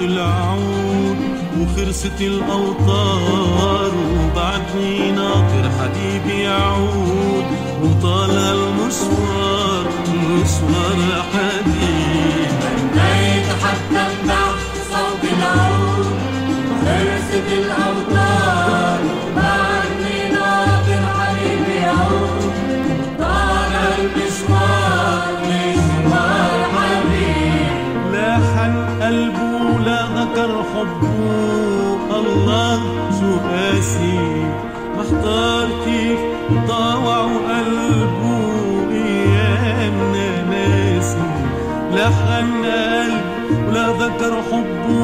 العود وخرست الأوطار، وبعدني ناطر حبيبي يعود، وطال المشوار مشوار حبيبي. غنيت حتى انبح صوت العود وخرست الأوطار، وبعدني ناطر حبيبي يعود، طال المشوار مشوار حبيبي. لاحن قلبه لا ذكر حبه، الله شو قاسي محتار كيف طاوع قلبه ايامنا ناسي. لحن قلب ولا ذكر حبه،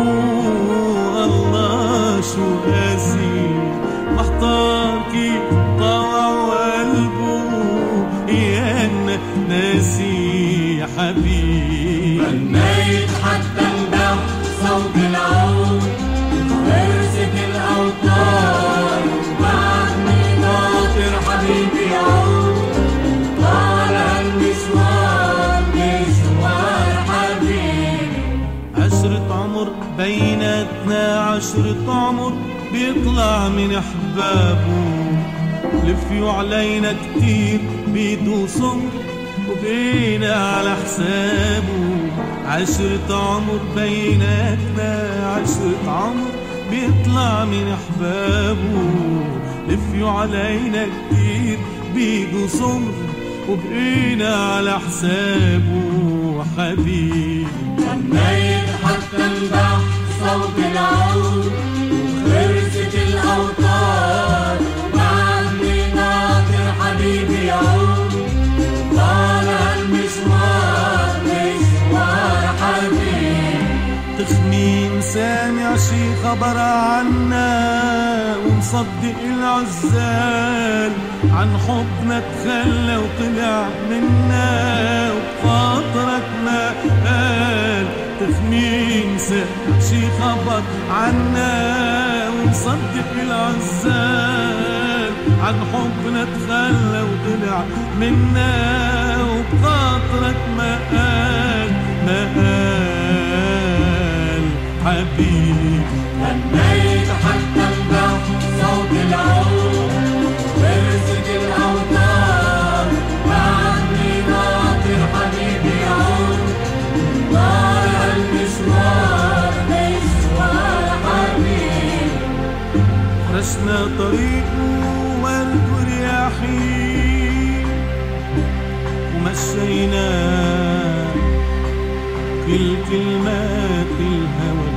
الله شو قاسي محتار كيف طاوع قلبه ايامنا ناسي يا حبيبي. غنيت حتى انبح صوت العود وخرست الأوطار، وبعدني ناطر حبيبي يعود، طال المشوار مشوار حبيبي. عشرة عمر بيناتنا، عشرة عمر بيطلع من أحبابه، لفيوا علينا كتير بيدو صمر وبينا على حسابه. عشرة عمر بيناتنا، عشرة عمر بيطلع من أحبابه، لفيوا علينا كتير بيدو صمر وبقينا على حسابه حبيبي. غنيت حتى انبح صوت العود وخرست الأوطار، وبعدني ناطر حبيبي يعود، طال المشوار مشوار حبيبي. تخمين سامع شي خبر عنا، ومصدق العزال عن حبنا تخلى وطلع منا، وبخاطرك ما قال. تخمين سامع شي خبر عنا، ومصدق العزال عن حبنا تخلى وطلع منا، وبخاطرك ما قال ما قال حبيبي. غنيت حتى انبح صوت العود وخرست الأوطار، وبعدني ناطر حبيبي يعود، طال المشوار مشوار حبيبي. فرشنا طريقه ورد ورياحين، ومشينا كل كلمات الهوى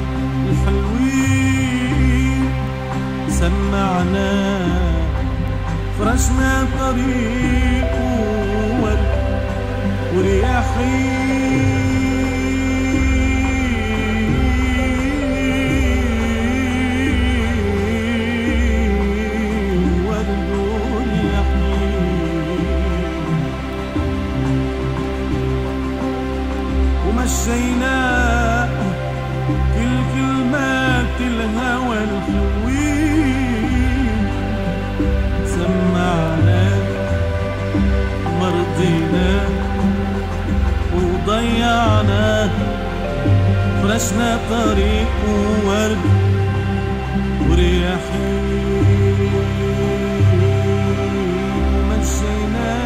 الحلوين، سمعنا فرشنا طريقه ورد ورياحين، ومشينا كل كلمات الهوى الحلوين، سمعنا مرضينا وضيعنا، فرشنا طريق وورد ورياحين، ومشينا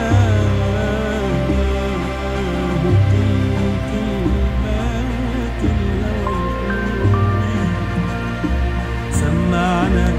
سمعنا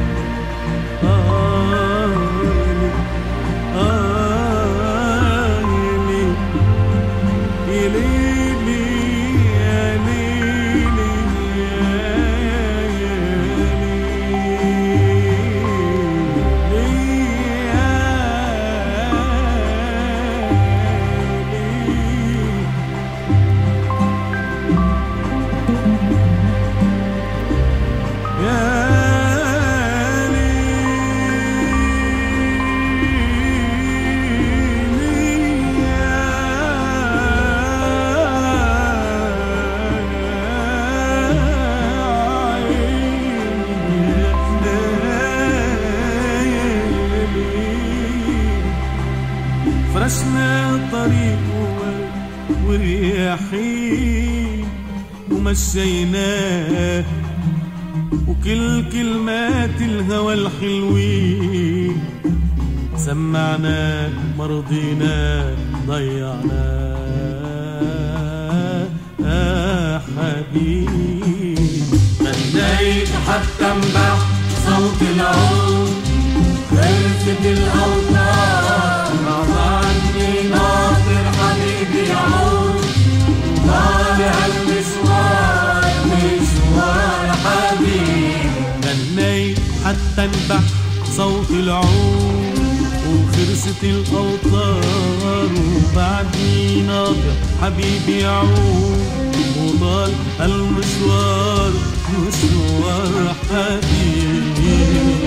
فرشنا طريق ورياحين ومشيناه وكل كلمات الهوى الحلوين سمعناك مرضيناك ضيعناك حبيبي. غنيت حتى انبح صوت العود خلفت الأوتار عني ناطر حبيبي يعود طالع المشوار مشوار حبيبي. غنيت حتى انبح صوت العود وخرست الأوتار وبعدني ناطر حبيبي يعود وضل المشوار مشوار حبيبي.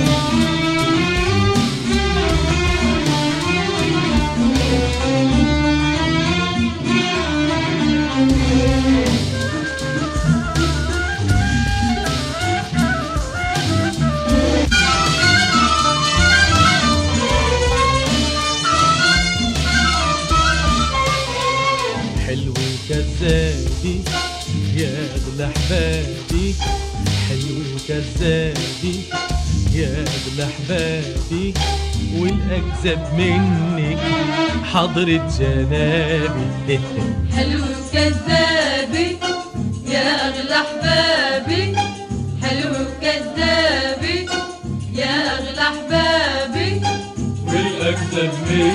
حلو كذابي يا اغلى احبابي، حلو كذابي يا اغلى احبابي، والاكذب منك حضرة جنابي. حلو كذابي يا اغلى احبابي، حلو كذابي يا اغلى احبابي، والاكذب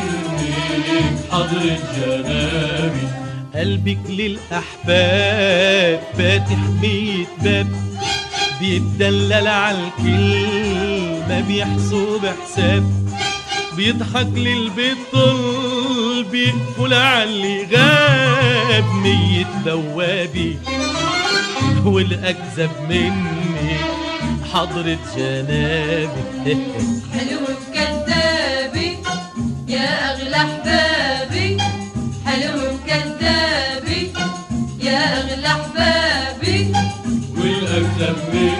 منك حضرة جنابي. قلبك للأحباب فاتح 100 باب، بيتدلل عالكلمة بيحسب حساب، بيضحك للبطل بيقفل عاللي غاب 100 بوابي، والأكذب مني حضرة جنابي. حلو كذابي يا اغلى احبابي، حلو كذابي يا اغلى احبابي، والاكذب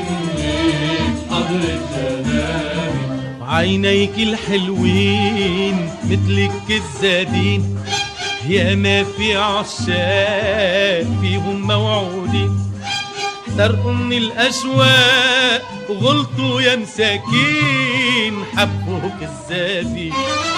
منك حضرة جنابي. عينيك الحلوين مثلك كذابين، يا ما في عشاق فيهم موعودين، احترقوا من الاشواق وغلطوا يا مساكين، حبوا كذابين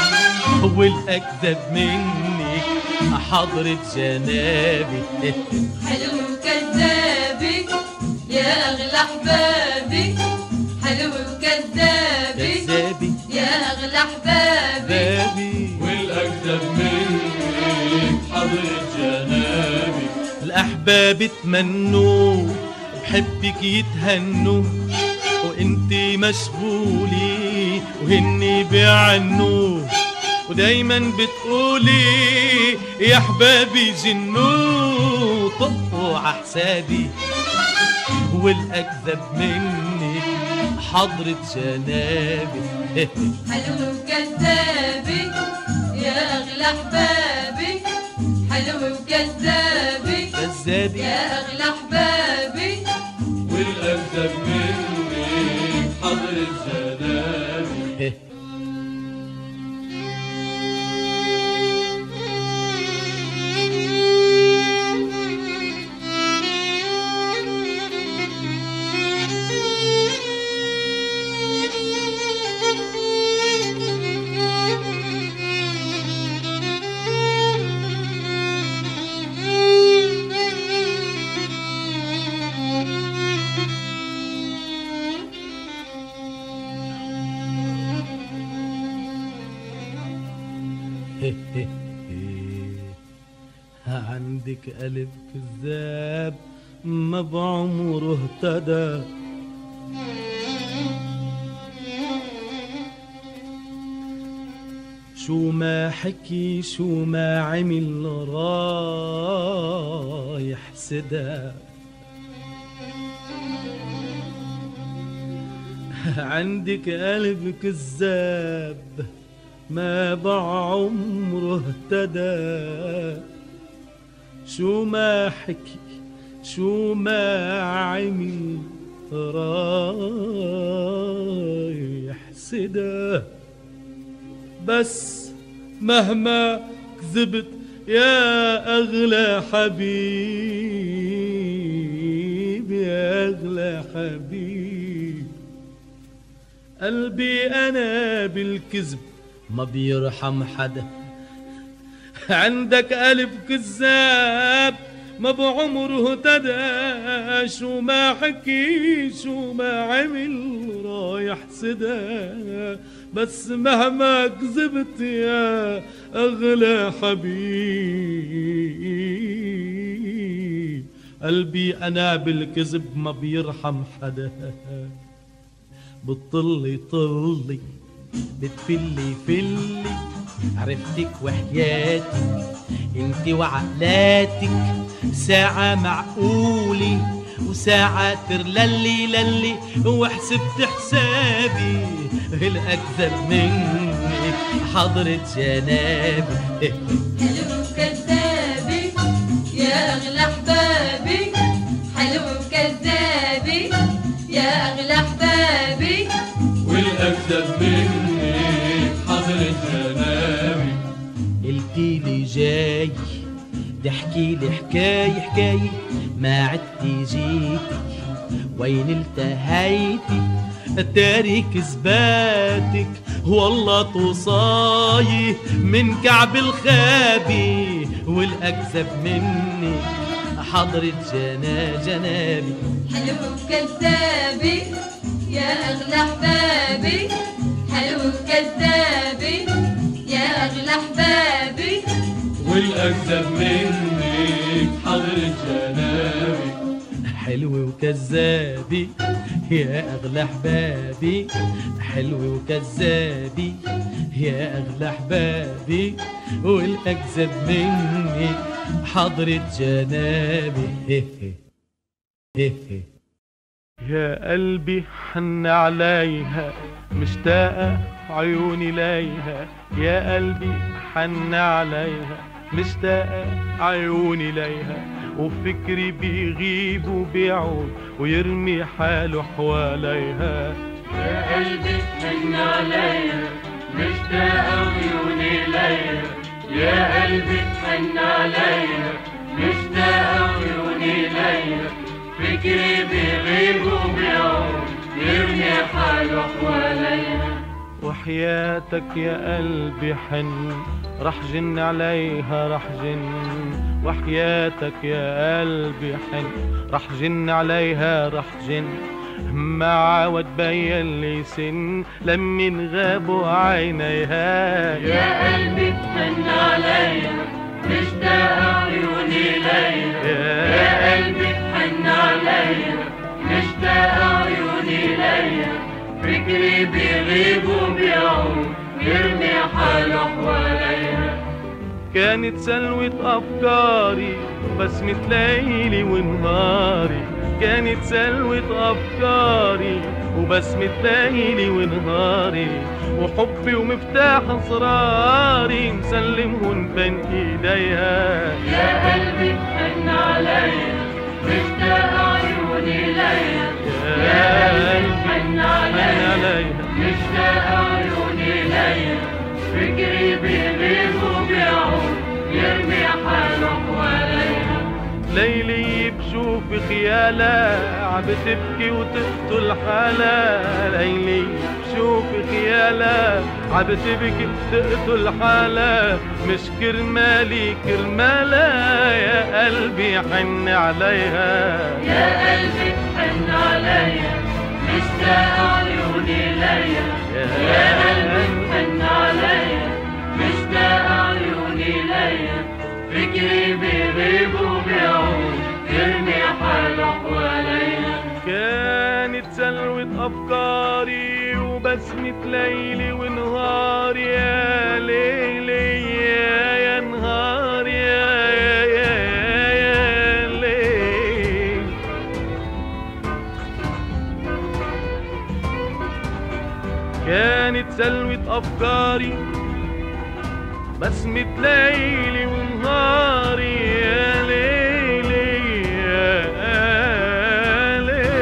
والاكذب منك حضرة جنابي. حلو كذابي يا اغلى احبابي، حلو كذابي كذابي يا اغلى احبابي، والاكذب منك حضرة جنابي. الاحباب اتمنوا بحبك يتهنوا، وانتي مشغولي وهني بيعنوا، ودايما بتقولي يا احبابي جنوا طقوا عحسابي، والاكذب منك حضرة جنابي. حلو كذابي يا اغلى احبابي، حلو كذابي كذابي يا اغلى احبابي، والاكذب منك حضرة جنابي. عندك قلب كذاب ما بعمره اهتدى، شو ما حكي شو ما عمل رايح سدى. عندك قلب كذاب ما بعمره اهتدى، شو ما حكي شو ما عمل رايح سدى. بس مهما كذبت يا أغلى حبيبي حبيبي يا أغلى حبيب. قلبي أنا بالكذب ما بيرحم حدا، عندك قلب كذاب ما بعمره اهتدى، شو ما حكي شو ما عمل رايح سدى، بس مهما كذبت يا أغلى حبيب. قلبي أنا بالكذب ما بيرحم حدا، بتطلي طلي بتفلي فلي، عرفتك وحياتك انت وعقلاتك، ساعة معقولي وساعة ترللي للي، وحسبت حسابي الأكذب منك حضرة جنابي. حلو وكذابي يا أغلى أحبابي، حلو وكذابي يا أغلى أحبابي، والأكذب منك حضرة جنابي. قلتيلي جاي تحكي لي حكاية ما عدتي جيتي، وين التهيتي تارك زباتك، والله توصاي من كعب الخابي، والأكذب مني حضرة جنابي. حلو وكذابي يا أغلى أحبابي، حلو وكذابي يا أغلى أحبابي، والأكذب منك حضرة جنابي. حلو وكذابي يا أغلى أحبابي، حلو وكذابي يا أغلى أحبابي، والأكذب مني حضرة جنابي. يا قلبي حن عليها مشتاقة عيوني ليها، يا قلبي حن عليها مشتاقة عيوني ليها، وفكري بيغيب وبيعود ويرمي حاله حواليها. يا قلبي حن عليها مشتاقة عيوني ليها، يا قلبي حن عليها مشتاقة عيوني ليها، فكري بيغيب وبيعود يرمي حاله حواليها. وحياتك يا قلبي حن رح جن عليها رح جن، وحياتك يا قلبي حن رح جن عليها رح جن، ما عاود بين لي سن لمن غابوا عينيها. يا قلبي حن عليها مشتاقة عيوني ليها، يا قلبي حن عليها مشتاقة عيوني ليها، فكري بيغيب وبيعود يرمي حاله حواليها. كانت سلوة أفكاري بسمة ليلي ونهاري، كانت سلوة أفكاري وبسمة ليلي ونهاري، وحبي ومفتاح أسراري مسلمهن بين إيديها. يا قلبي حن عليها مشتاقة عيوني ليها، يا قلبي حن عليها مشتاقة عيوني ليها، فكري بيغيب وبيعود يرمي حاله حواليها. ليلي بشوف خيالها عبتبكي وتقتل حالها، ليلي بشوف خيالها عبتبكي وتقتل حالها، مش كرمالي كرمالها يا قلبي حن عليها. يا قلبي حن عليها مشتاقة عيوني ليها، يا قلبي حن عليها مشتاقة عيوني ليها، فكري بيغيب وبيعود يرمي حاله حواليها. كانت سلوة أفكاري وبسمة ليلي ونهاري، يا ليلي يا نهار يا ليل. كانت سلوة أفكاري بسمة ليلي ونهاري، يا ليلي يا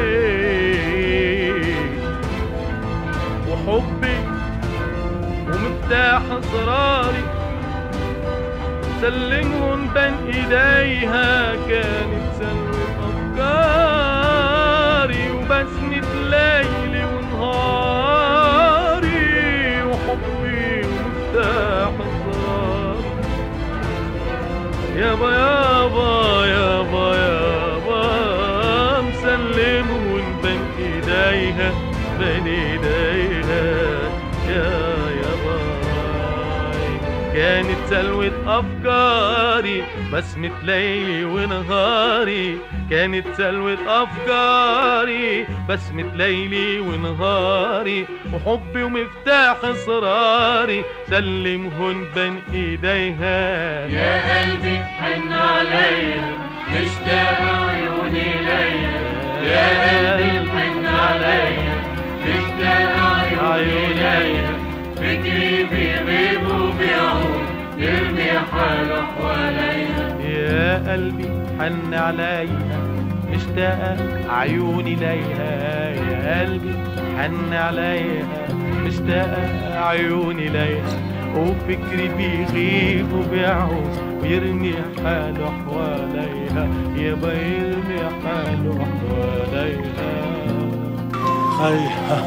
ليل، وحبي ومفتاح أسراري سلمهم بين إيديها. كانت سلوة أفكاري وبسمة ليلي ونهاري وحبي ومفتاح الزرار. يابا يابا يابا يابا مسلمهن بين ايديها بين ايديها يا يابا. كانت سلوة افكاري بسمة ليلي ونهاري، كانت سلوة افكاري بسمة ليلي ونهاري وحبي ومفتاح اسراري سلمهن بين ايديها. يا قلبي حن عليا مشتاق عيوني ليا، يا قلبي حن عليا مشتاق عيوني ليا، فكري بيغيب وبيعود يرمي حاله حواليا. يا قلبي حن عليا مشتاق عيوني ليها، يا قلبي حن عليا مشتاق عيوني ليها، وفكري بيغيب وبيعود ويرمي حاله حواليها، يابا يرمي حاله حواليها. خيها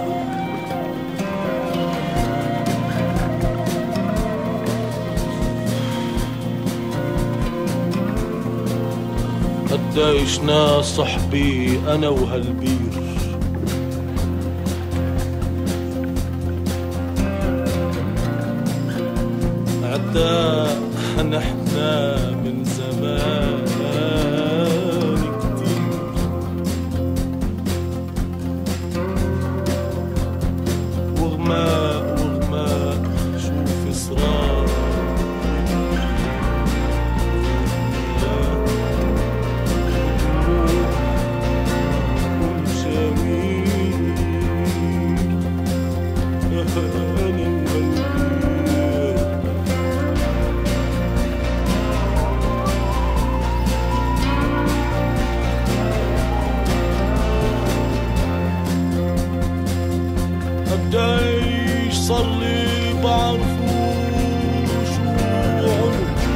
قديش ناس صحبي انا وهالبير، عداء نحنا من زمان كتير، وغماء وغماء شوف إصرار قديش صار لي بعرفو شو عمر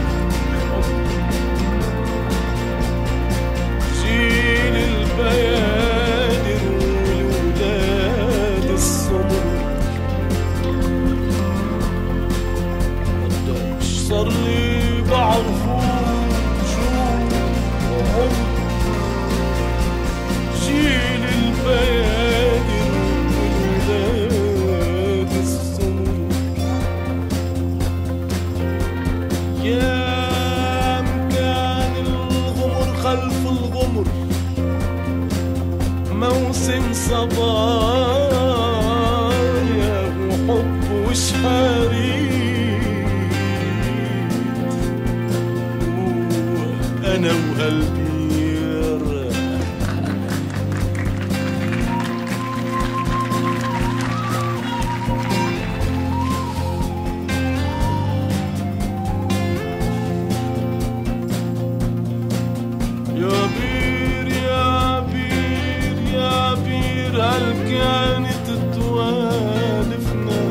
جيل البيادر والولاد السمر، قديش صار لي بعرفو شو عمر جيل البيادر والولاد السمر. يا مكان الغمر خلف الغمر موسم صبايا وحب وشحاريت، وانا وهالبير يا بير يا بير يا بير هل كانت توالفنا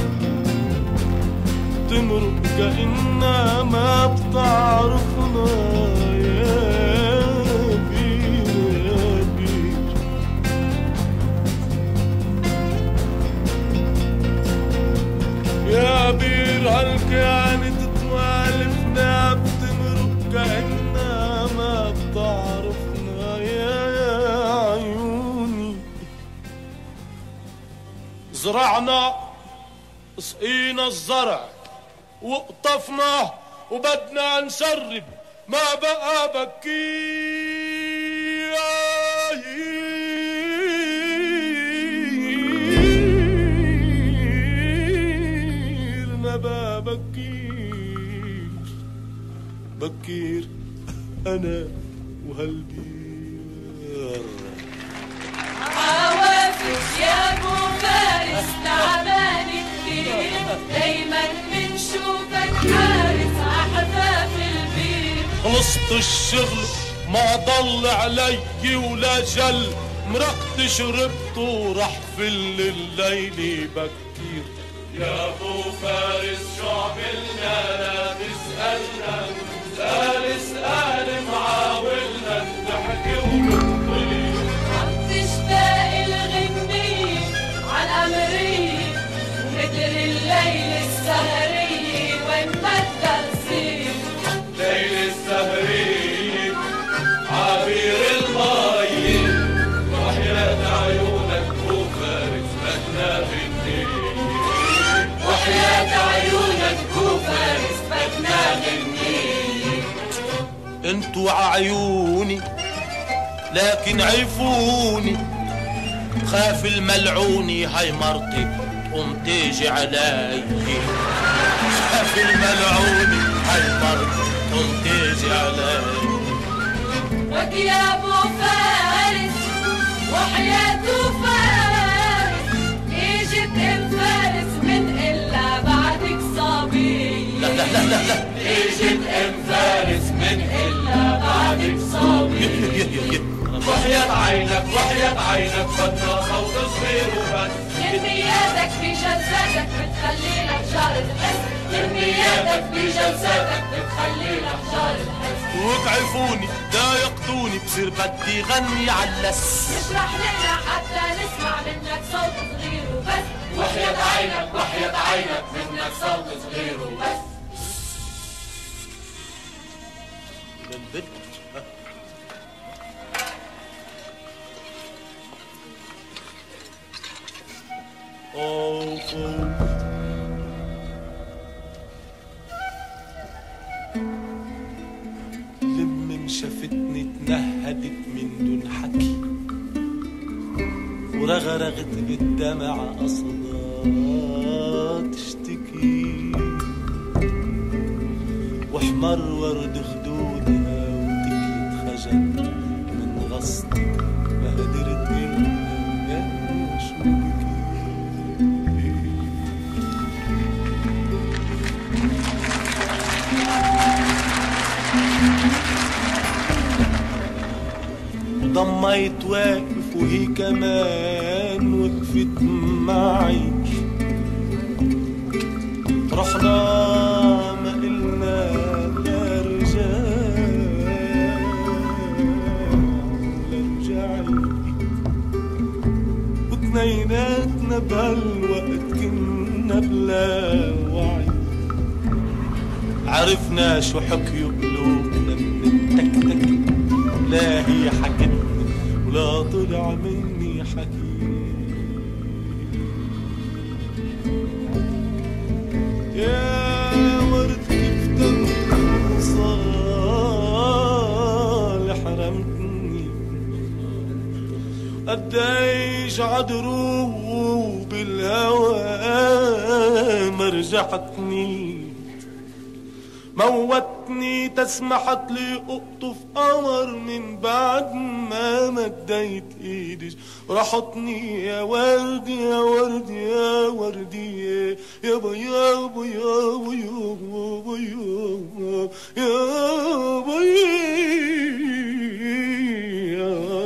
تمرق كأنها ما بتعرفنا. يا بير يا بير يا بير هل كانت توالفنا بتمرق كأنها ما بتعرفنا. يا عيوني زرعنا سقينا الزرع وقطفنا وبدنا نسرب ما بقى بكير، ما بقى بكير بكير انا وهالبير. عوافف يا ابو فارس تعبان كتير، دايما بنشوفك حارس عحفاف البير. خلصت الشغل ما ضل علي ولا جل، مرقت شربت ورح في الليل بكير. يا ابو فارس شو عملنا لا تسألنا، سأل اسأل معاولنا نحكي ونطير. عم تشتاق ليل السهرية وين ما تصير ليل السهرية عبير المي وحياة عيونك وفارس بدنا غني وحياة عيونك وفارس بدنا غني انتوا ععيوني لكن عيفوني خاف الملعوني هاي مرتي قوم تيجي علي خاف الملعوني هاي مرتي قوم تيجي علي وك يا ابو فارس وحياته فارس اجت ام فارس من الا بعدك صبي لا لا لا لا لا اجت ام فارس من الا بعدك صبي وحياة عينك وحياة عينك بدنا صوت صغير وبس جنياتك في جلساتك بتخلي الاحجار تحس جنياتك في جلساتك بتخلي الاحجار تحس وتعرفوني ضايقتوني بصير بدي غني علس اشرح لنا حتى نسمع منك صوت صغير وبس وحياة عينك وحياة عينك منك صوت صغير وبس للبنت لما شافتني اتنهدت من دون حكي ورغرغت بالدمع أصلا تشتكي واحمر ورد خدودها وتكيت خجل من غصتك ما قدرت إلا شو بكي ضميت واقف وهي كمان وقفت معي رحنا ما قلنا لا رجال لا رجعي واتنيناتنا بهالوقت كنا بلا وعي عرفنا شو حكيوا قلوبنا من التكتك لا هي حكتني ولا طلع مني حكي يا ورد كيف صالح حرمتني قديش عدرو بالهوى ما رجعتني موتني تسمحت لي اقطف قمر من بعد ما مديت ايدي رحطني يا ورد يا ورد يا وردي يا بيا بيا بيا بيا يا بيا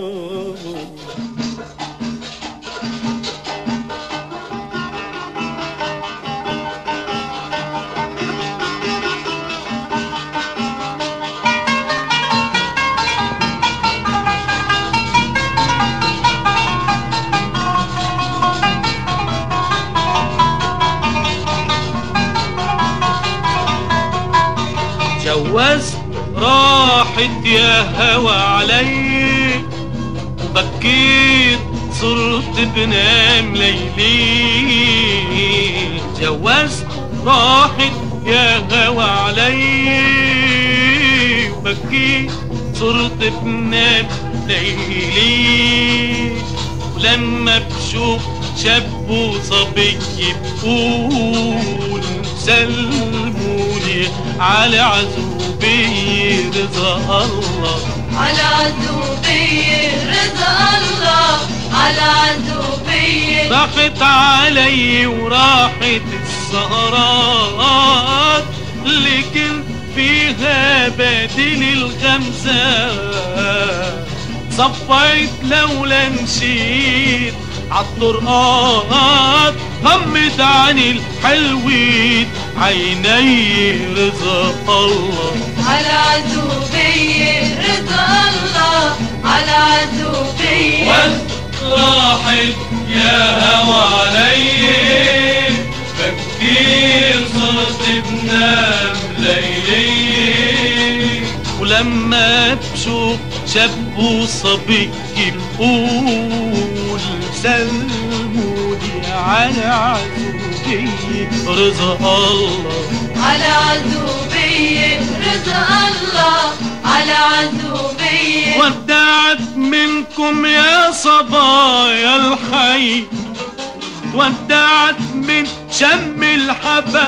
جوزت راحت يا هوى علي بكيت صرت بنام ليلي جوزت راحت يا هوى علي بكيت صرت بنام ليلي ولما بشوف شاب وصبي بقول سلموني على عزوبي رضا الله على عزوبي رضا الله على عزوبي راحت علي وراحت السهرات اللي كنت فيها بدل الغمزات صفيت لولا مشيت عالطرقات غمت عن الحلوين عيني رضا الله على عزوبي رضا الله على عزوبي راحت يا هوى علي بكيت شاب وصبي بقول سلموني على عزوبية رضا الله، على عزوبية رضا الله، على عزوبية. ودعت منكم يا صبايا الحي، ودعت من شم الحبق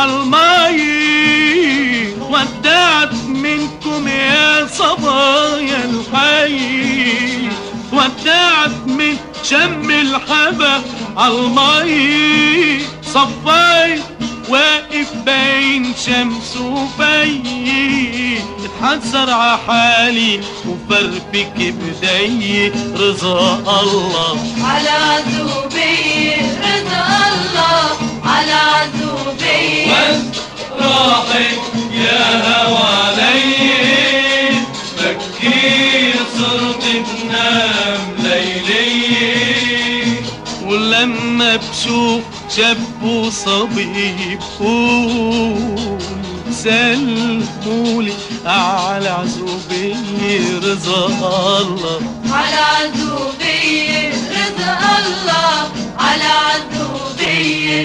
عالمي، ودعت منكم يا صبايا الحي، ودعت من شم الحبق عالمي. صفاي واقف بين شمس وفي، اتحسر عحالي وفرفك بدي رضا الله، على عزوبية رضا الله، على عزوبية. راحت يا هوى علي، بكير صرت تنام ليلي. ولما بشوف شاب وصبي بقول سلمولي على عزوبية رضا الله، على عزوبية رضا الله، على عزوبية.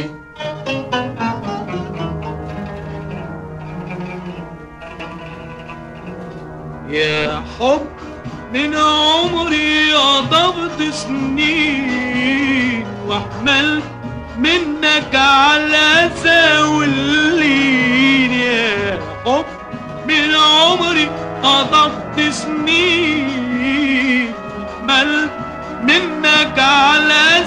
يا حب من عمري قضبت سنين، واحملت منك على ساولين. يا حب من عمري قضبت سنين، واحملت منك على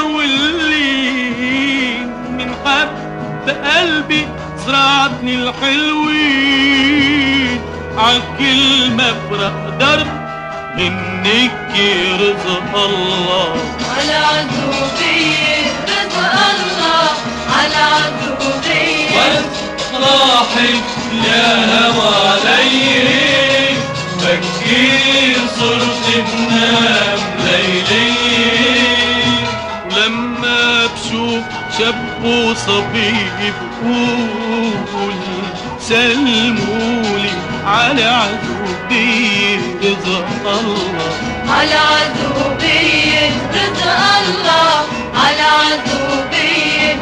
ساولين. من حب قلبي زرعتني الحلوين، عكل مفرق درب منك رضا الله، على عزوبية رضا الله، على عزوبية. راحت يا هوى علي، بكير صرت تنام ليلي. ولما بشوف شاب وصبي بقول سلمولي على عزوبية رضا الله، على عزوبية رضا الله، على عزوبية.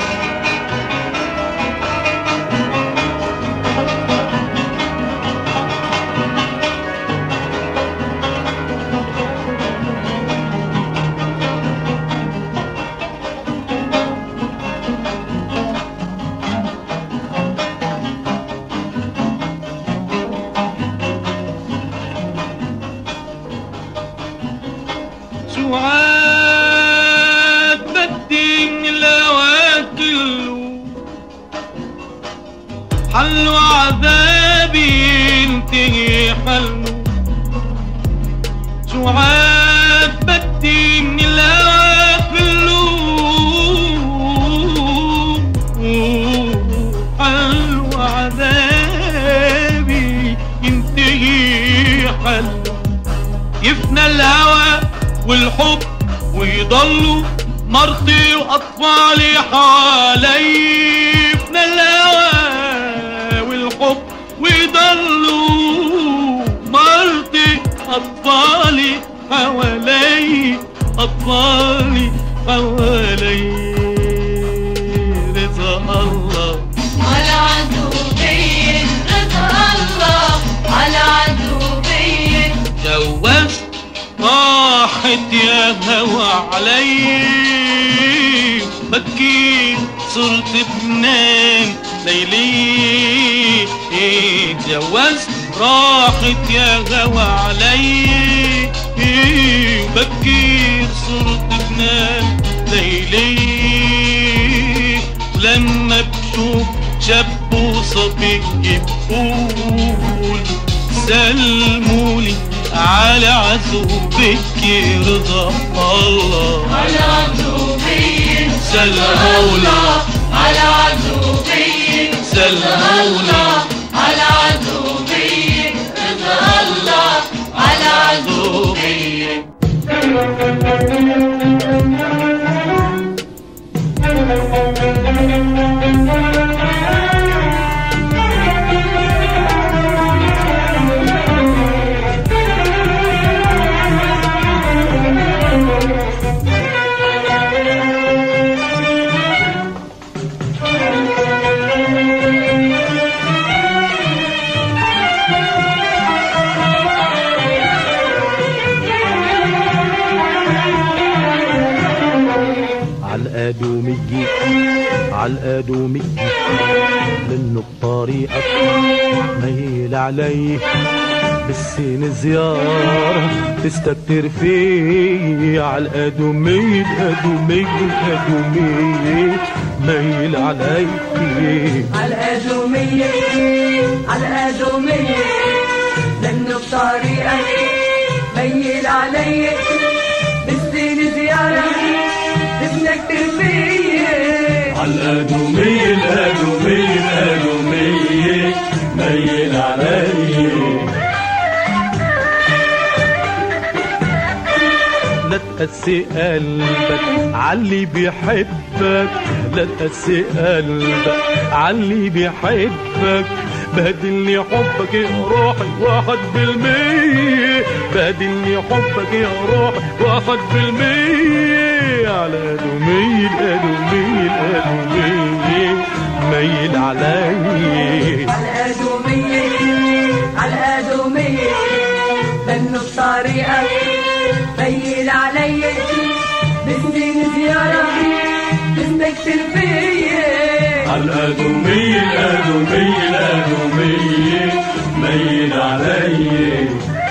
سعاد بدي من الأواكل حلوا عذابي ينتهي حلمه. سعاد بدي من الأواكل حلوا عذابي ينتهي حلمه. يفنى الهوى والحب ويضلوا مرتي واطفالي حوالي. يفنى الهوى والحب ويضلوا مرتي اطفالي حوالي، اطفالي حوالي رضا الله، على عزوبية رضا الله، على عزوبية. جوزت راحت يا هوى علي، بكيت صرت بنام ليلي. جوزت راحت يا هوى علي، بكيت صرت بنام ليلي. ولما بشوف شاب وصبي بقول سلمولي على عزوبك رضا الله، على عزوبية سلمولي على عزوبية سلمولي على عزوبية رضا الله، على عزوبية. عالقدومي منه بطريقك ميل علي بالسين زيارة تستكتر فيه عالقدومي القدومي القدومي ميل علي عالقدومي عالقدومي منه بطريقك ميل علي بالسين زيارة تستكتر فيه عالقدومي القدومي القدومي ميل علي لا تقسي قلبك عاللي بيحبك لا تقسي قلبك عاللي بيحبك بهدلني حبك يا روحي 1% بهدلني حبك يا روحي 1% على قدومي القدومي القدومي ميل علي عالقدومي عالقدومي منه بطريقك ميل علي بالسين زيارة تستكتر فيه عالقدومي القدومي القدومي ميل علي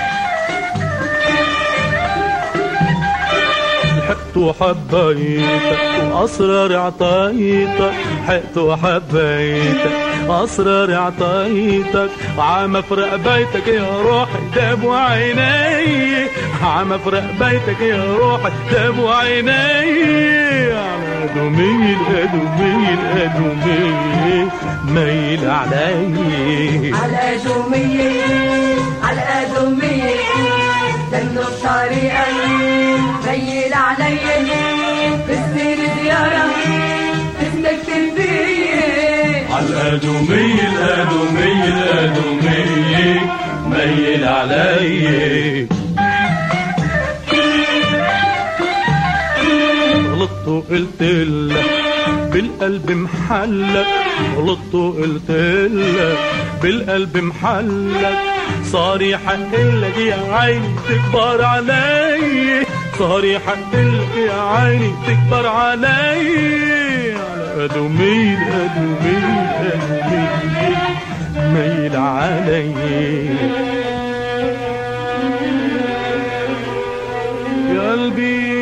حقت وحبيتك وأسرار عطيتك حقت وحبيتك أسرار عطيتك عم فرق بيتك يا روحي داب وعيني عم فرق بيتك يا روحي داب وعيني على قدومي القدومي القدومي ميل علي عالقدومي عالقدومي منه بطريقك ميل علي بالسين زيارة تستكتر فيه عالقدومي القدومي القدومي ميل علي غلطت وقلتلك بالقلب محلك غلطت وقلتلك بالقلب محلك صار يحقلك يا عيني تكبر علي صار يحقلك يا عيني تكبر علي على قدومي القدومي القدومي ميل علي يا قلبي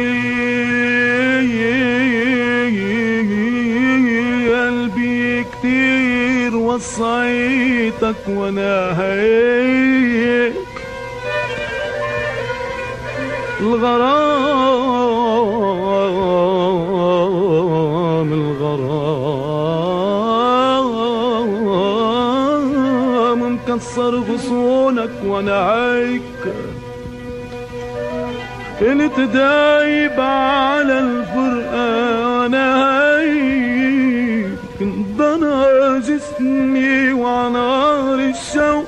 كتير وصيتك وانا هيك الغرام الغرام مكسر غصونك وانا هيك كنت دايب على الفرقة وانا هيك كنت ضنا جسمي وعنار الشوق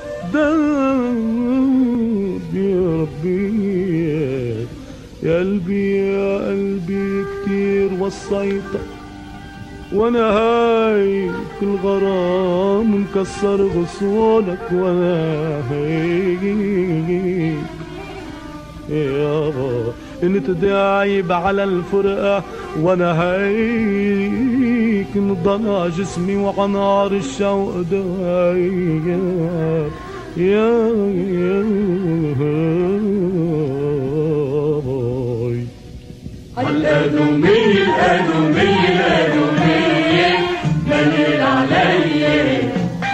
داب يا ربي يا قلبي يا قلبي كتير وصيتك وانا هيك الغرام مكسر غصونك وانا هيك يابا انت دايب على الفرقة وانا هيك انضنى جسمي وعنار الشوق دايب يا باي عالقدومي القدومي القدومي ميل علي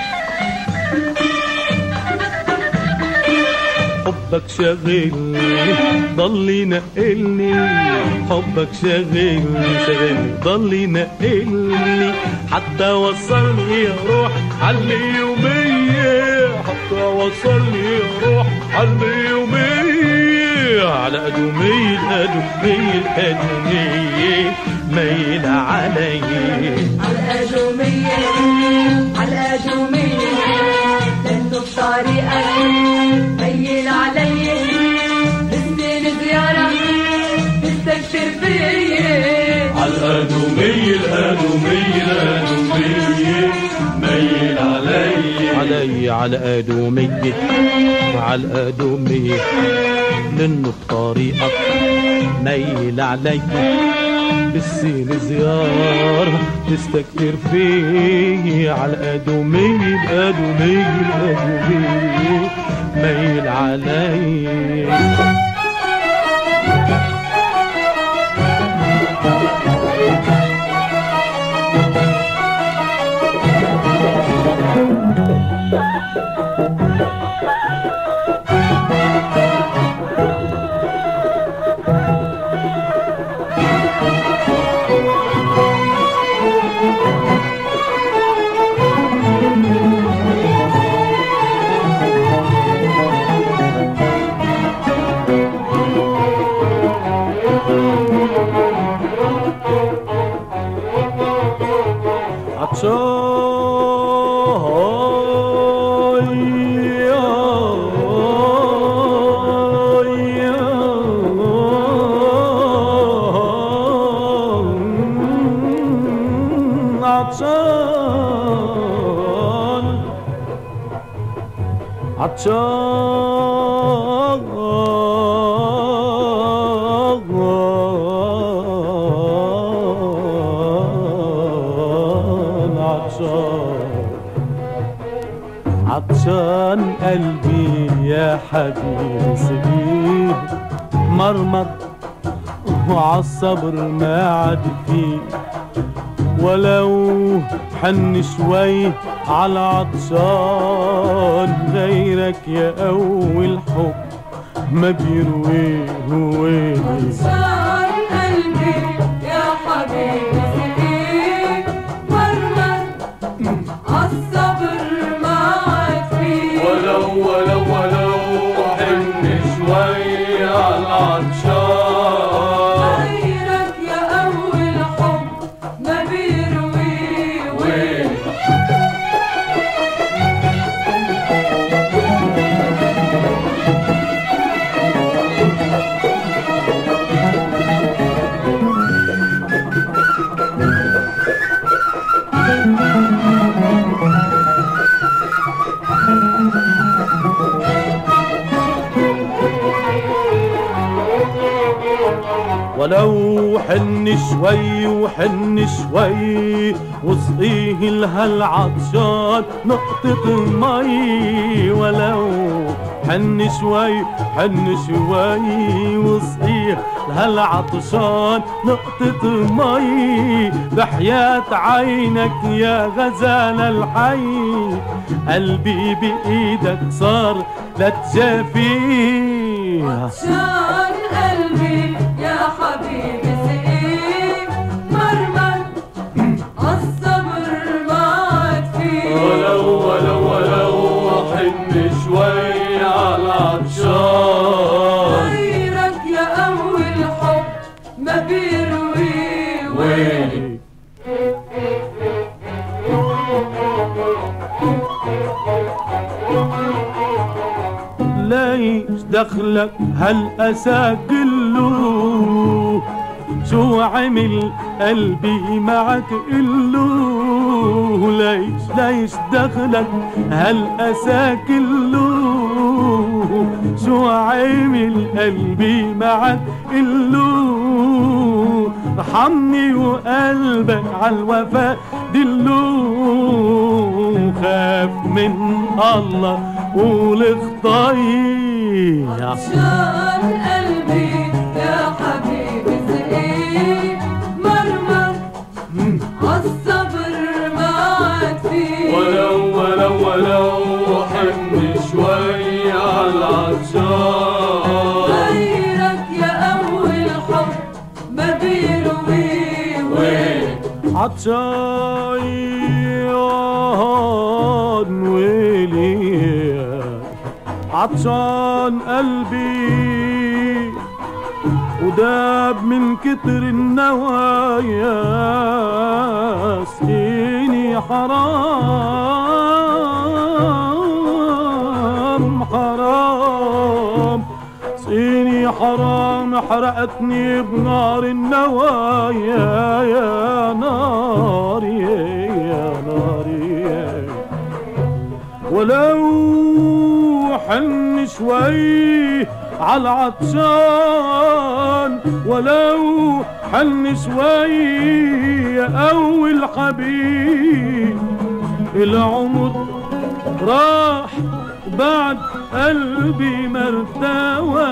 حبك شاغلني ضل ينقلني حبك شاغلني ضل ينقلني حتى وصلني يا روح عالميومية حتى وصلني يا روح عالميومية على قدومي القدومي القدومي ميل علي عالقدومي عالقدومي منه بطريقك ميل علي بالسين زيارة تستكتر فيه عالقدومي القدومي القدومي ميل علي على قدومي على قدومي منه بطريقك ميل علي بالسين زيارة تستكتر فيه على الأدومي الأدومي الأدومي ميل علي. عطشان قلبي يا حبيبي سقيه مرمر وعالصبر ما عاد فيه، ولو حن شوي على عطشان غيرك يا أول حب ما بيرويه ويلي. عطشان قلبي يا حبيبي سقيه مرمر عالصبر ما عاد فيه، ولو حن شوي على العطشان غيرك يا أول حب ما بيرويه ويلي. ولو حن شوي وحن شوي وسقيه لها العطشان نقطة مي، ولو حن شوي وسقيه لها العطشان نقطة مي، بحياة عينك يا غزال الحي قلبي بإيدك صار لا تجافيه. عطشان قلبي يا حبيبي سقيه مرمر عالصبر ما عاد فيه، ولو حن شوي على العطشان غيرك يا أول حب ما بيرويه ويلي. ليش دخلك هالأسى كله شو عمل قلبي معك قله، ليش دخلك هالأسى كله شو عمل قلبي معك قله، رحمني وقلبك عالوفاء دله، خاف من الله ولخطاي. عطشان قلبي يا حبيبي سقيه مرمر عالصبر ما عاد فيه، ولو حن شوي على العطشان غيرك يا أول حب ما بيرويه ويلي. عطشان ويلي عطشان قلبي وداب من كتر النوايا، سقيني حرام حرام سقيني حرام حرقتني بنار النوايا يا ناري يا ناري. ولو حن شوي عالعطشان ولو حن شوية أول حبيب العمر راح بعد قلبي ما ارتوى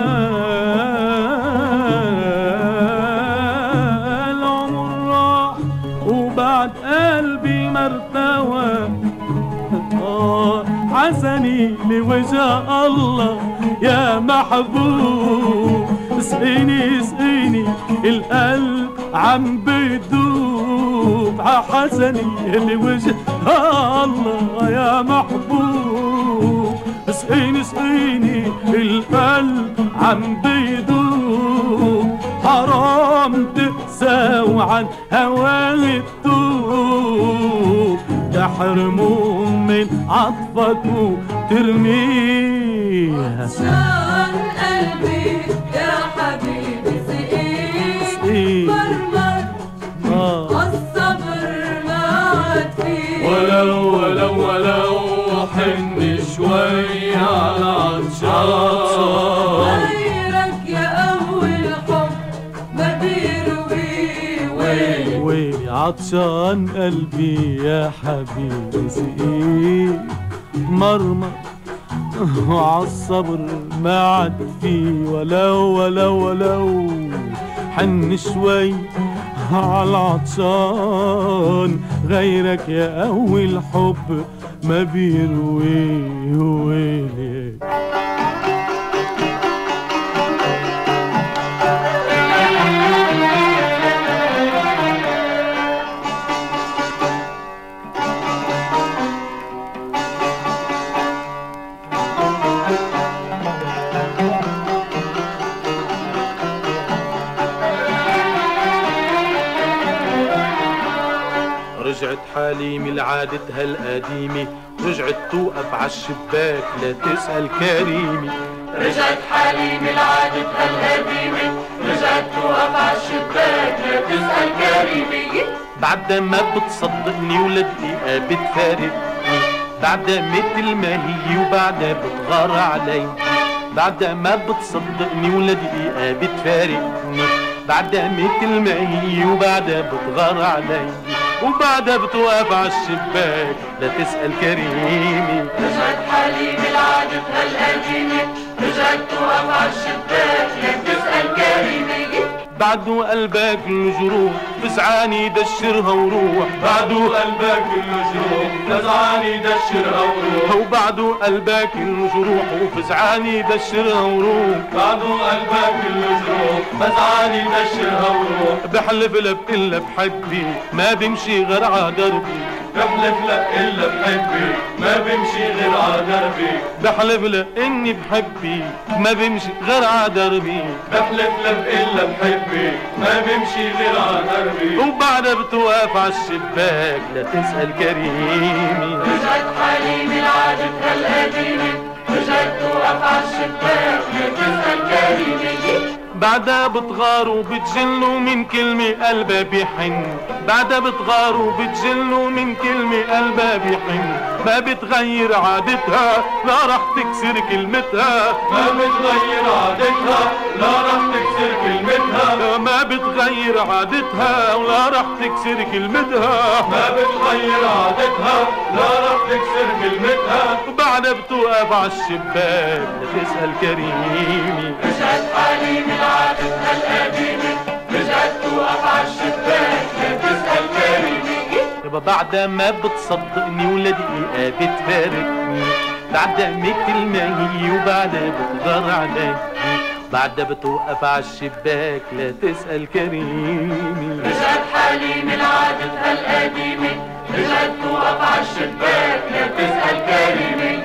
العمر راح وبعد قلبي ما ارتوى حزني لوجه الله يا محبوب اسقيني اسقيني القلب عم بدوب حزني لوجه الله يا محبوب اسقيني اسقيني القلب عم بدوب حرام تقسى وعن هواي تدوب تحرموا من عطفك وترميها عطشان قلبي يا حبيبي سقيك مرمر الصبر ما عاد فيه ولو حن شوي على عطشان غيرك يا أول حب ما بيروي ويلي عطشان قلبي يا حبيبي سقيك مرمر وعالصبر ما عاد فيه ولو حن شوي عالعطشان غيرك يا أول حب ما بيروي ويلي رجعت حليمي لعادتها القديمة رجعت توقف عالشباك لا تسأل كريمي رجعت حليمي لعادتها القديمة رجعت توقف عالشباك لا تسأل كريمي بعد ما بتصدقني ولا دقيقة بتفارقني بعد مثل ما هي وبعدها بتغار علي بعد ما بتصدقني ولا دقيقة بتفارقني بعد مثل ما هي وبعدها بتغار علي وبعدها بتوقف عالشباك لا تسأل كريمي رجعت حليمي لعادتها القديمة رجعت توقف عالشباك لا تسأل كريمي بعدو قلبك الجروح فزعاني دشرها وروح بعدو قلبك الجروح نزعاني دشرها وروح وبعدو قلبك الجروح وفزعاني دشرها وروح بعدو قلبك الجروح نزعاني دشرها وروح بحلف لك إلا بحبي ما بمشي غير ع دربي بحلف لك إلا بحبي ما بمشي غير ع دربي بحلف لك إني بحبي ما بمشي غير ع دربي بحلف لك إلا بحبي ما بمشي غير ع دربي وبعدها بتوقف عالشباك لا تسأل كريمي رجعت حليمي لعادتها القديمة رجعت توقف عالشباك لا تسأل كريمي بعدها بتغار وبتجلوا من كلمة قلبها بيحن بعدها بتغار وبتجلوا من كلمة قلبها بيحن ما بتغير عادتها لا رح تكسر كلمتها ما بتغير عادتها لا رح تكسر كلمتها ما بتغير عادتها ولا رح تكسر كلمتها ما بتغير عادتها لا رح تكسر كلمتها وبعدها بتوقف عالشباك لتسأل كريمي رجعت حليمي لعادتها القديمة رجعت توقف عالشباك لا تسأل كريمي يابا بعدها ما بتصدقني ولا دقيقة بتفارقني بعدها مثل ما هي وبعدها بتغار علي بعدها بتوقف عالشباك لا تسأل كريمي رجعت حليمي لعادتها القديمة رجعت توقف عالشباك لا تسأل كريمي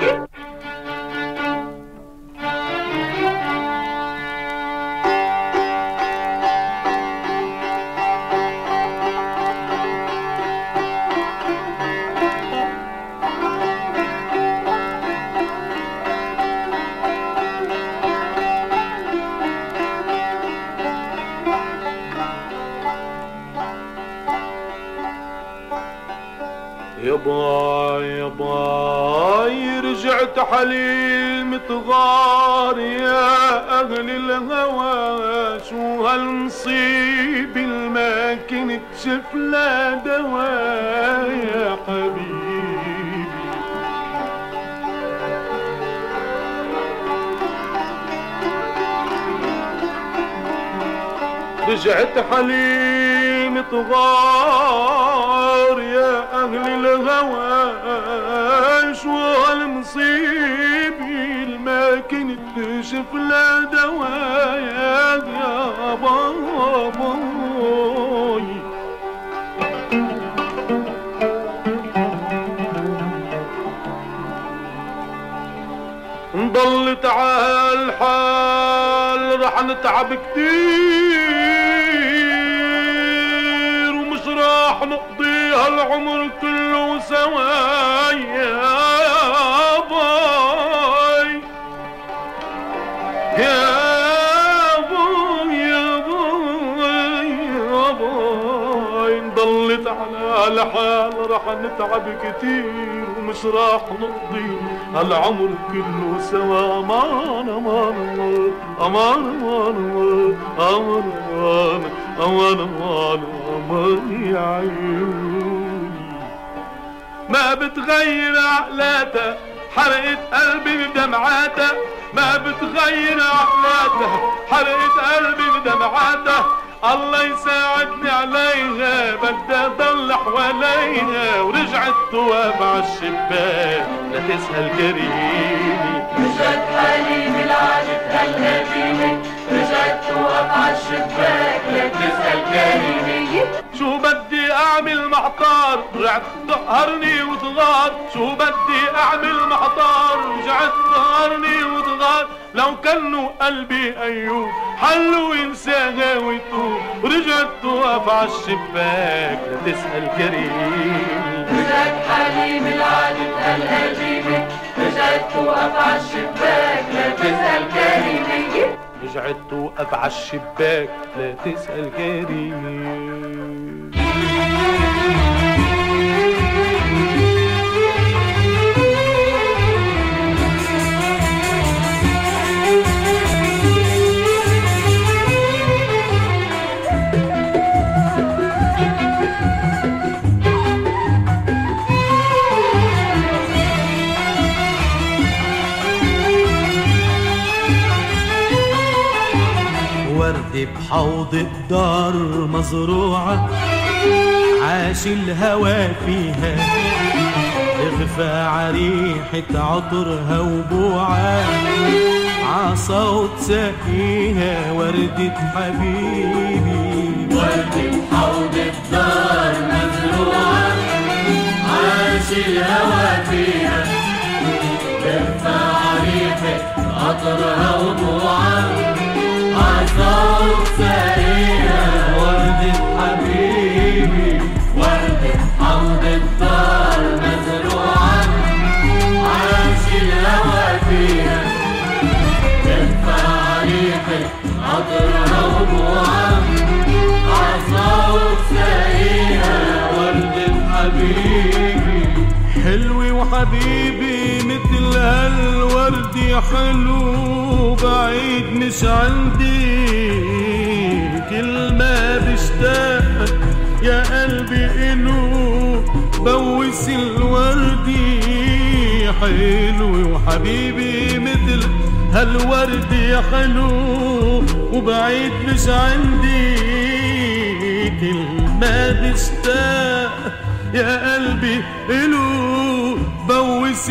يا باي رجعت حليل متغار يا أهل الهوى شو هالنصيب الما كنت شف لا دواء يا حبيبي. رجعت حليل متغار يا أهل الهوى شو هالنصيب ما كنت شف لا دوايا يا باباي. نضلت عالحال رح نتعب كتير ومش راح نقضي هالعمر كله سوا يا باي يا باي يا باي يا باي. نضلت على هالحال رح نتعب كتير ومش راح نقضي هالعمر كله سوا. امان امان امان امان امان امان امان امان يا عيوني. ما بتغير عقلاتها حرقت قلبي بدمعاتها. ما بتغير عقلاتها حرقت قلبي بدمعاتها. الله يساعدني عليها بدي اضل حواليها. ورجعت تواب عالشباك لا تسأل كريمي. رجعت حليمي العادة هالقديمة رجعت توقف عالشباك لا تسأل كريمي. شو بدي اعمل محتار رجعت تقهرني وتغار. شو بدي اعمل محتار رجعت تقهرني وتغار. لو كانوا قلبي ايوب حلو ينساها ويتوب. رجعت توقف عالشباك لا تسأل كريمي. رجعت حليمي العادة هالقديمة رجعت توقف عالشباك لا تسأل كريمي. رجعت توقف عالشباك لا تسأل كريمي. وردي بحوض الدار مزروعة عاش الهوى فيها. اغفى عريحة عطرها وبوعة عصوت سقيها وردة حبيبي. وردي بحوض الدار مزروعة عاش الهوى فيها. اغفى عريحة عطرها وبوعة عصوت سقيها وردة حبيبي. وردة حوض الدار مزروعة عاش الهوى فيها. تنفع ريحة عطرها وبوعة عصوت سقيها وردة حبيبي. حلوي وحبيبي مثل هالورد حلو بعيد مش عندي. كل ما بشتاق يا قلبي إلو بوس الوردي. حلوي وحبيبي مثل هالورد حلو وبعيد مش عندي. كل ما بشتاق يا قلبي إلو بوس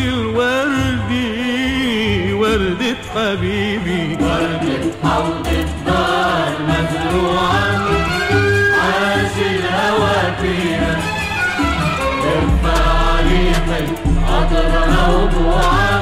الوردي وردة حبيبي. وردة حوض الدار مزروعة عاش الهوى فيها. تنفع ريحة عطرها وبوعة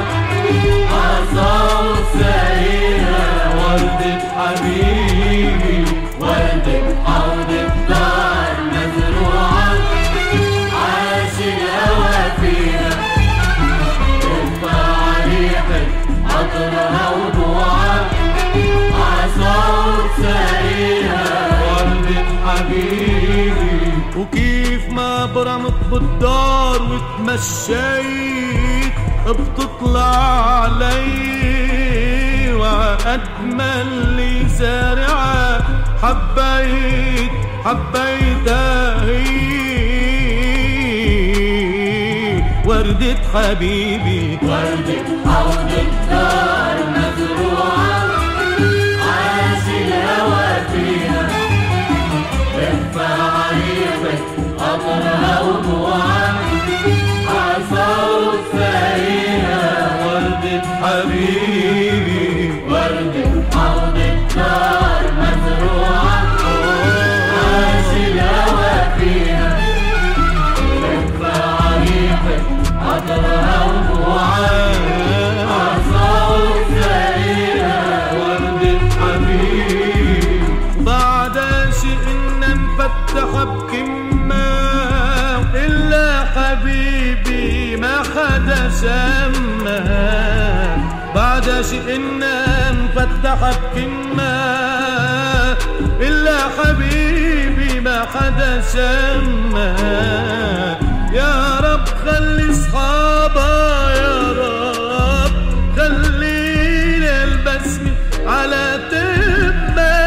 عصوت سقيها وردة حبيبي. وردة حوض الدار مزروعة عاش الهوى فيها. تنفع ريحة عطرها وبوعة عصوت سقيها وردة حبيبي. وكيف ما برمت بالدار النهار وتمشيت بتطلع علي، وأجمل زارعة حبيتها هي وردة حبيبي. وردة حوض الدار مزروعة عاش الهوى فيها، لفة عريقة قطرها ودموعها عصوت فيها. وردة حبيبي وردة حوض الدار مزروعة عاش الهوى فيها، لفة عريقة قطرها ودموعها عصوت فيها. وردة حبيبي بعد شئنا نفتح بكمة، إلا حبيبي ما حدا شمها. بعد شئنا نفتح بكمة، إلا حبيبي ما حدا شمها. يا رب خلي صحابها، يا رب خلينا البسمة على تبنا.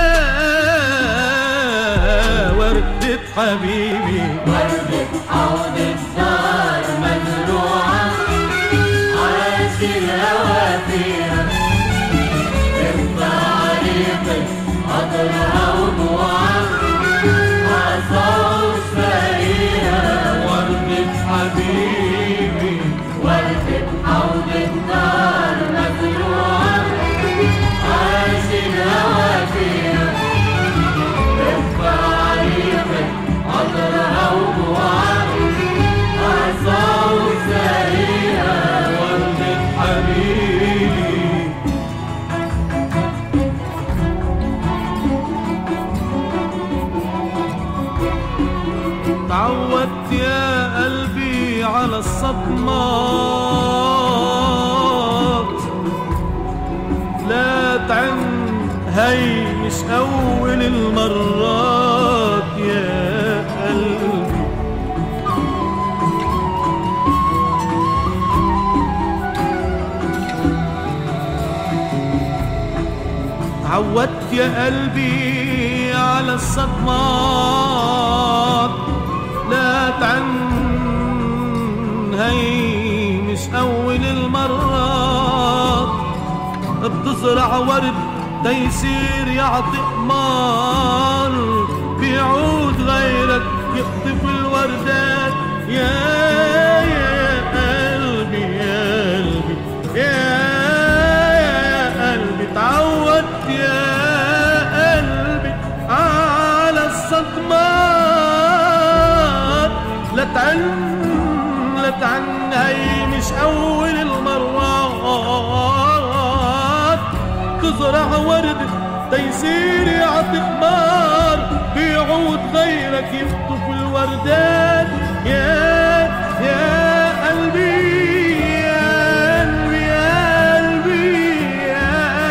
وردة حبيبي وردة حوض الدار مزروعة عاش الهوى فيها، لفة عريقة قطرها ودموعها عصوت فيها. وردة حبيبي وردة حوض الدار مزروعة عاش الهوى فيها، لفة عريقة قطرها ودموعها عصوت فيها. وردة حبيبي تعودت يا قلبي على الصدمات، لا تعن هي مش أول المرات يا قلبي. تعودت يا قلبي على الصدمات، لا تعن هي مش أول المرات. بتزرع ورد تيصير يعطي قمار، بيعود غيرك يخطف الوردات. يا قلبي يا قلبي يا قلبي تعودت يا قلبي على الصدمات، لا تعن هي مش أول المرات. تزرع ورد تيصير يعطي قمار، بيعود غيرك يخطف الوردات. يا قلبي يا قلبي يا قلبي يا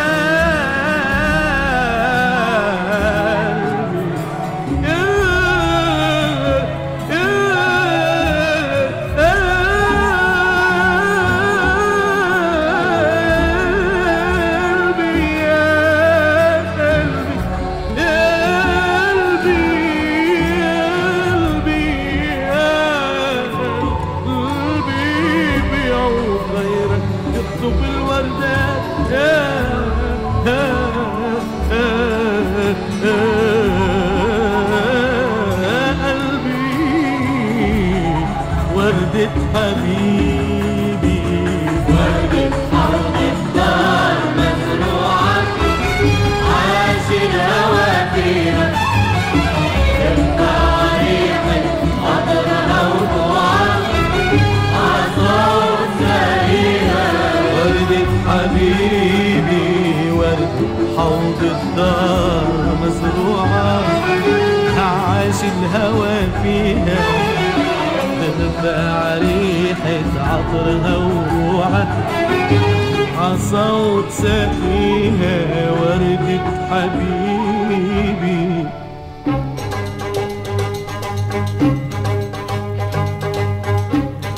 وردة حبيبي. وردة حوض الدار مزروعة عاش الهوى فيها، لفة عريقة قطرها ودموعها عصوت فيها. وردة حبيبي وردة حوض الدار مزروعة عاش الهوى فيها، لفة ريحة عطرها وروعها عصوت سقيها. وردة حبيبي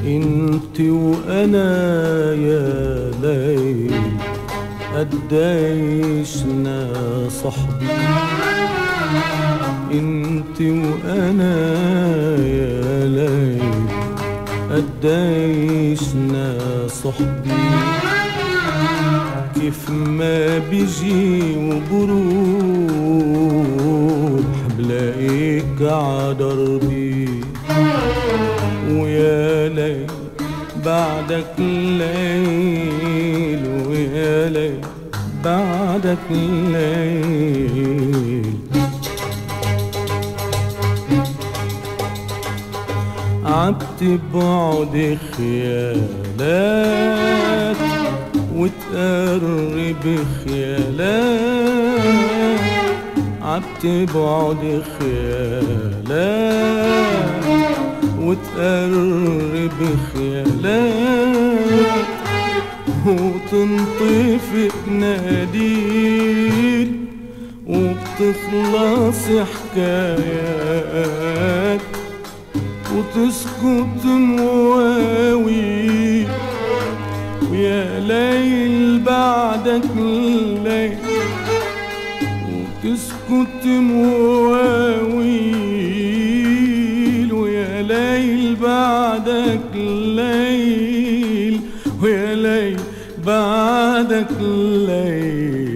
انت وانا يا ليل قديشنا صحبي، انت وانا يا ليل قديشنا صحبي، كيف ما بيجي وبروح بلاقيك عدربي، ويا ليل بعدك الليل، ويا ليل بعدك الليل. عبتبعد خيالات وتقرب خيالات، عبتبعد خيالات وتقرب خيالات، وتنطفئ ناديل وبتخلص حكايات، وتسكت مواويل، ويا ليل بعدك الليل، وتسكت مواويل، ويا ليل بعدك الليل، ويا ليل بعدك الليل.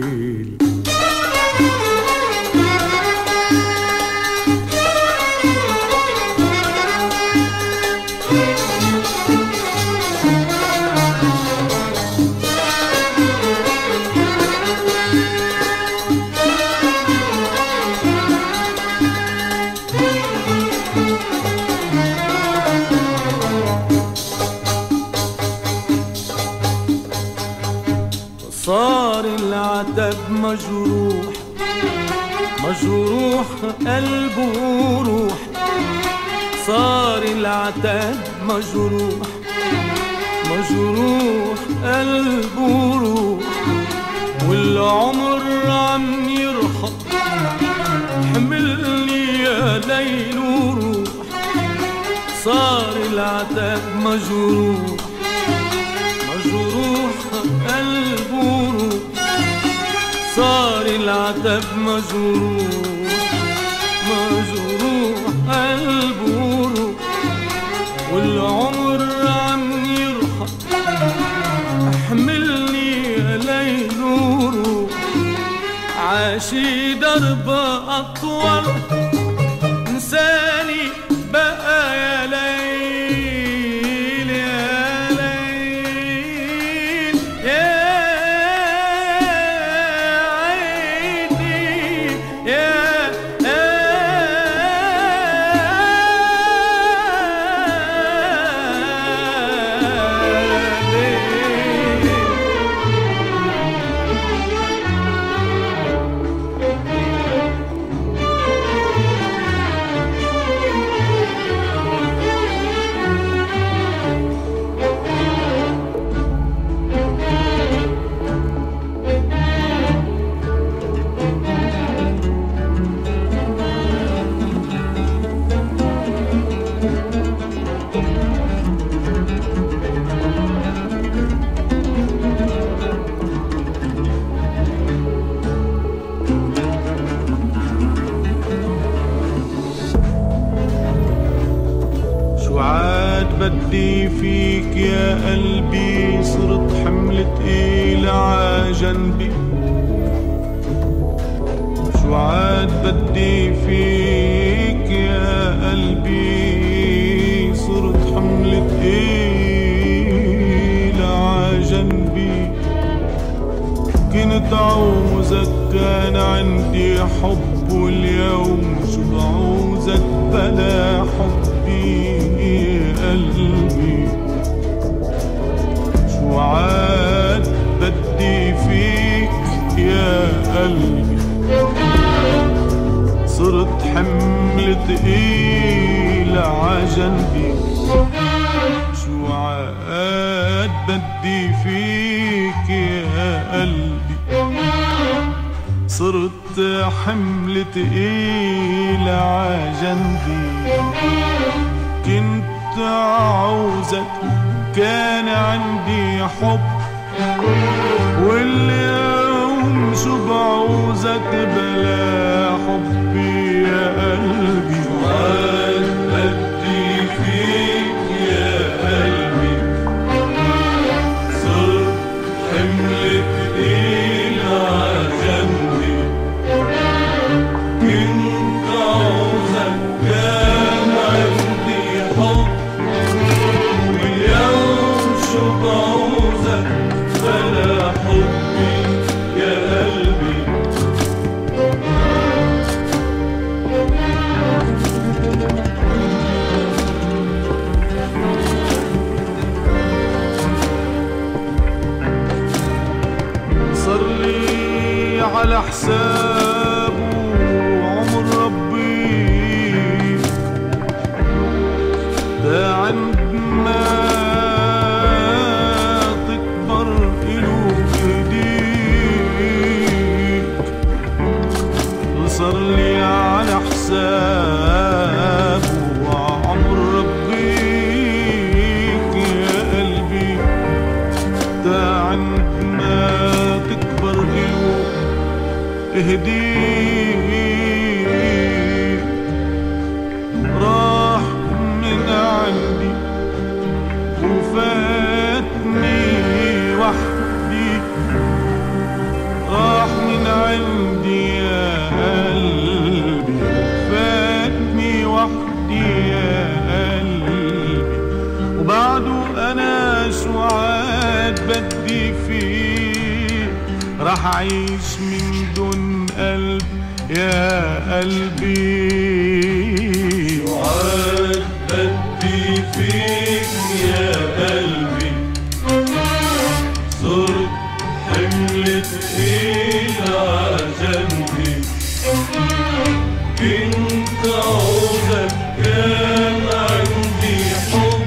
صار العتب مجروح، مجروح قلبه روح، صار العتب مجروح، مجروح قلبه روح، والعمر عم يرحب، حملني يا ليل وروح. صار العتب مجروح، مجروح قلبه روح، صار العتب مجروح، مجروح قلبه روح، والعمر عم يرحب، احملني يا ليل وروح. عاشي درب اطول انساني بقى يا ليل، يا ليل يا بدي فيك يا قلبي، صرت حمل تقيل عجنبي. شو عاد بدي فيك يا قلبي، صرت حمل تقيل عجنبي. كنت عوزك كان عندي حب، واليوم شو بعوزك بلا حبي قلبي. شو عاد بدي فيك يا قلبي، صرت حمل تقيل عجنبي. شو عاد بدي فيك يا قلبي، صرت حمل تقيل عجنبي. كنت كنت عاوزك كان عندي حب، واليوم شو بعوزك بلا حبي يا قلبي. وعاد بدي فيك يا قلبي، صرت حمل تقيل عجنبي، كنت عاوزك كان عندي حب، واليوم شو بعوزك بلا حبي يا قلبي. صار لي على حسابه عمر ربي، ده عند ما تكبر إله ايديك. صار لي على حسابه عمر ربيك يا قلبي، ده عند ما تكبر إله اهديك. راح من عندي وفاتني وحدي، راح من عندي يا قلبي وفاتني وحدي يا قلبي. وبعده انا شو عاد بدي فيه، راح اعيش من دون قلب يا قلبي. وعاد بدي فيك يا قلبي، صرت حمل تقيل عجنبي، كنت عاوزك كان عندي حب،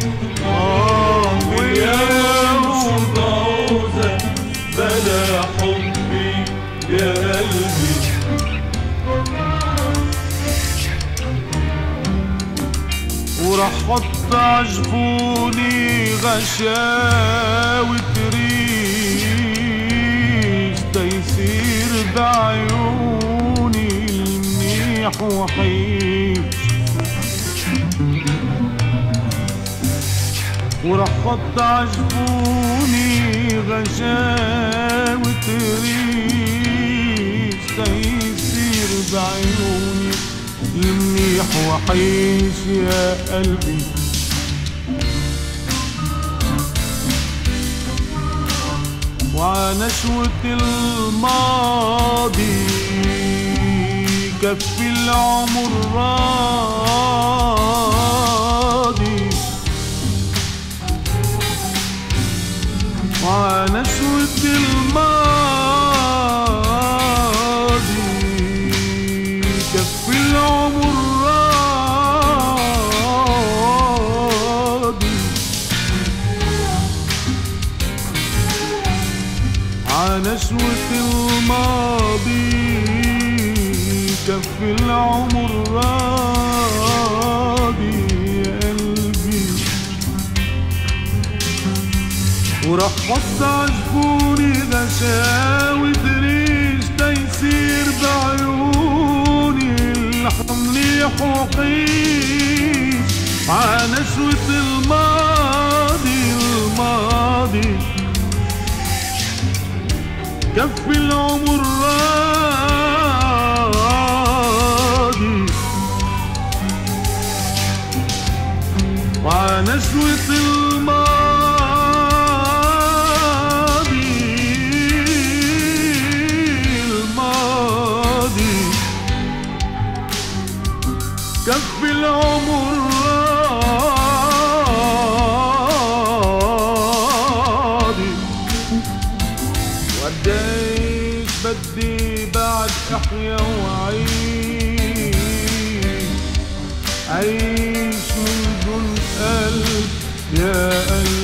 واليوم شو بعوزك بلا حبي يا قلبي. وراح حط عجفوني غشاوة ريش، تيصير بعيوني المنيح وحيش. وراح حط عجفوني غشاوة ريش، تيصير بعيوني المنيح وحيش يا قلبي. وعنشوة الماضي كفي العمر راضي، وعنشوة الماضي كفي العمر راضي. عنشوة الماضي كفي العمر راضي يا قلبي. وراح حط عجبوني غشاوة ريش، تيصير بعيوني الحمليح وقيش. عنشوة الماضي الماضي كفي العمر راضي، وعنشوة الماضي الماضي كفي العمر راضي. وقديش بدي بعد احيا وعيش، عيش من دون قلب يا قلب.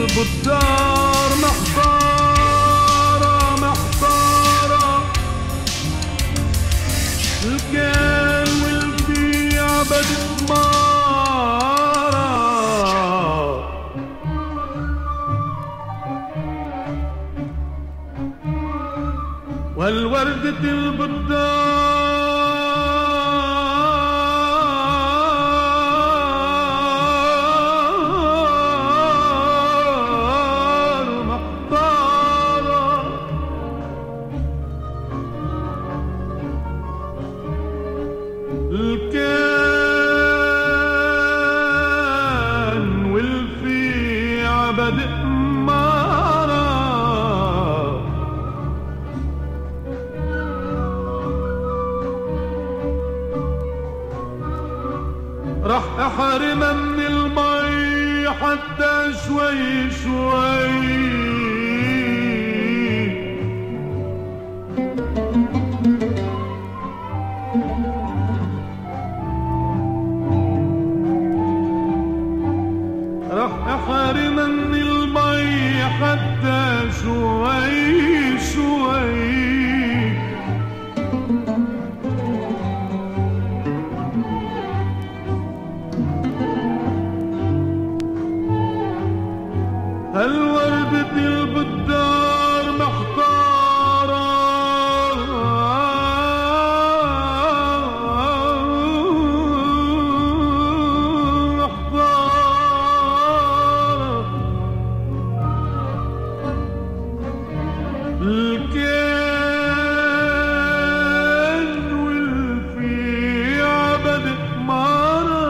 البدار محتارة محتارة، الكان والبيع بدت مارة، والوردة البدار محتارة، الكان والفيع بدء مارة، رح احرمها من المي حتى شوي شوي، رح احرمها من المي حتى شوي شوي، هالوردة البدار محتارة، محتارة، الكان والفيع بدت مارة،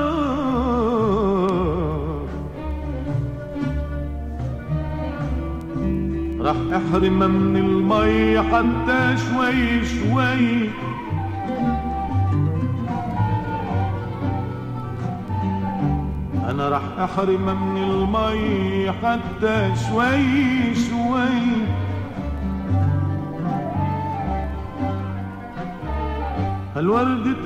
رح احرمها من المي حتى شوي شوي، انا رح احرمها من المي حتى شوي شوي، هالوردة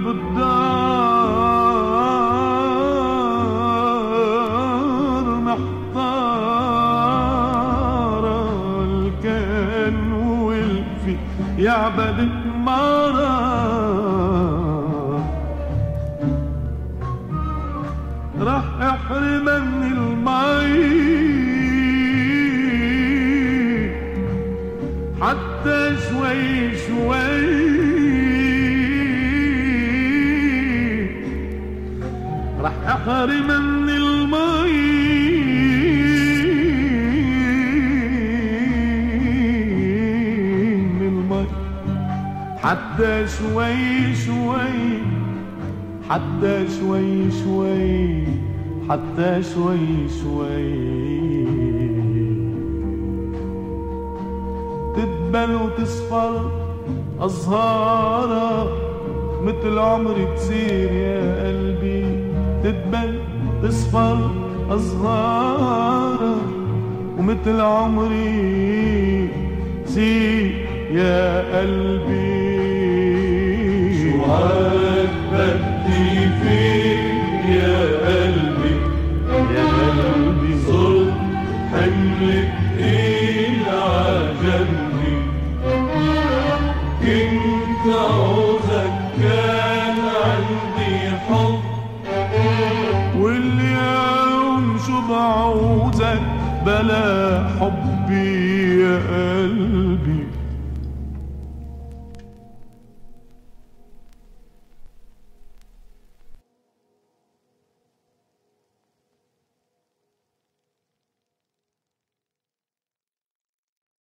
البدار محتارة، الكان والفي يعبد مرة، راح احرمها من المي حتى شوي شوي، راح احرمها من المي حتى شوي شوي، حتى شوي شوي، حتى شوي شوي، تدبل وتصفر أزهارها مثل عمري تصير يا قلبي، تدبل تصفر أزهارها ومثل عمري تصير يا قلبي، شو عاد بدي فيك يا قلبي، يا قلبي صرت حمل تقيل عجبني، كنت عوزك كان عندي حب، واليوم شو بعوزك بلا حبي يا قلبي.